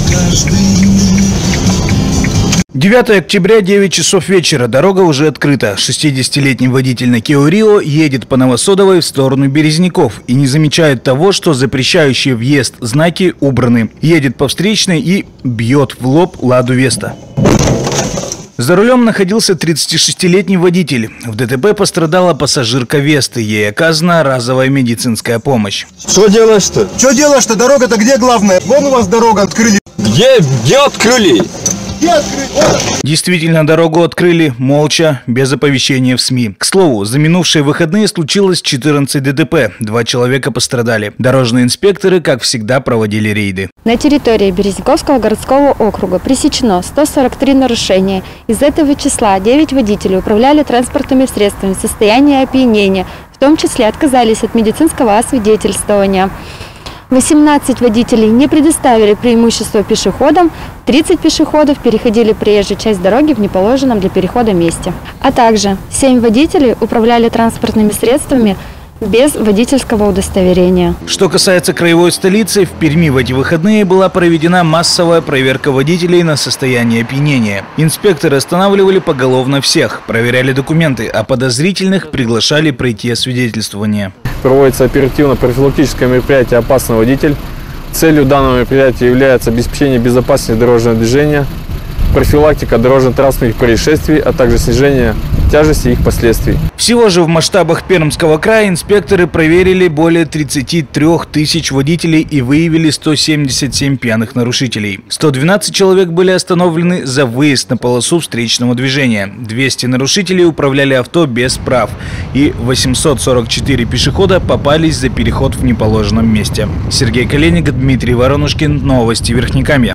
9 октября, 9 часов вечера. Дорога уже открыта. 60-летний водитель на Kia Rio едет по Новосодовой в сторону Березняков и не замечает того, что запрещающие въезд знаки убраны. Едет по встречной и бьет в лоб Ладу Веста. За рулем находился 36-летний водитель. В ДТП пострадала пассажирка Весты. Ей оказана разовая медицинская помощь. Что делаешь-то? Что делаешь-то? Дорога-то где главная? Вон у вас дорога открыли. Где открыли? Действительно, дорогу открыли молча, без оповещения в СМИ. К слову, за минувшие выходные случилось 14 ДТП. 2 человека пострадали. Дорожные инспекторы, как всегда, проводили рейды. На территории Березняковского городского округа пресечено 143 нарушения. Из этого числа 9 водителей управляли транспортными средствами в состоянии опьянения, в том числе отказались от медицинского освидетельствования. 18 водителей не предоставили преимущество пешеходам, 30 пешеходов переходили проезжую часть дороги в неположенном для перехода месте. А также 7 водителей управляли транспортными средствами без водительского удостоверения. Что касается краевой столицы, в Перми в эти выходные была проведена массовая проверка водителей на состояние опьянения. Инспекторы останавливали поголовно всех, проверяли документы, а подозрительных приглашали пройти освидетельствование. Проводится оперативно-профилактическое мероприятие «Опасный водитель». Целью данного мероприятия является обеспечение безопасности дорожного движения, профилактика дорожно-транспортных происшествий, а также снижение тяжести их последствий. Всего же в масштабах Пермского края инспекторы проверили более 33 тысяч водителей и выявили 177 пьяных нарушителей. 112 человек были остановлены за выезд на полосу встречного движения. 200 нарушителей управляли авто без прав. И 844 пешехода попались за переход в неположенном месте. Сергей Коленник, Дмитрий Воронушкин. Новости Верхнекамья.